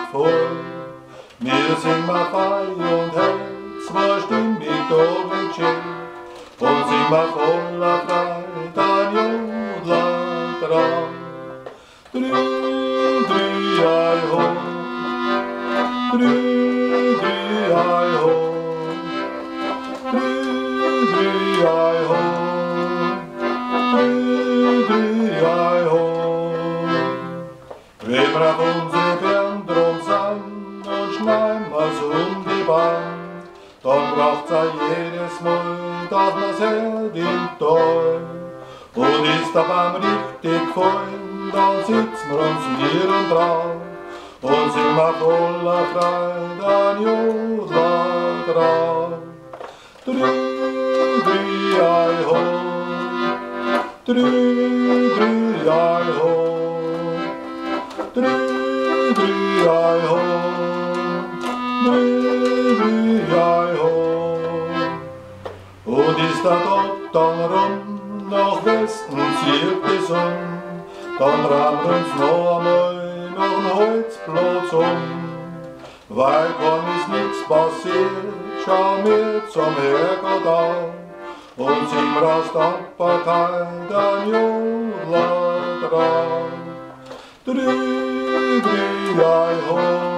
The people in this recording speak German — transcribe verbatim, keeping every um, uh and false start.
voll. Wir sind mal frei und hell, zweistimmig durchgeschickt. Und sind mal voller Freude ein Jodler dran. Drü, drü, ei ho, drü, drü, ei ho, drü, drü, ei ho, drü, drü, ei ho. Wenn wir auf unsere Bären drum sind und schneiden wir's um die Bahn, dann braucht's auch jedes Mal, dass man's hört im Tal. Und ist der Baum richtig gefallen, dann sitzen wir uns nieder und drauf und sind wir voller Freude ein Jodler drauf. Drü, drü, ei ho, drü, drü, ei ho, drü, drü, ei ho, drü, drü, ei ho. Und ist der Tag dann rund, nach Westen zieht die Sonne, dann rammt uns noch einmal nach dem Holzplatz um. Weil kann ist nichts passiert, schau mir zum Herrgott an und sing mir aus Dankbarkeit ein Jodler drauf. Drü, drü, ei ho.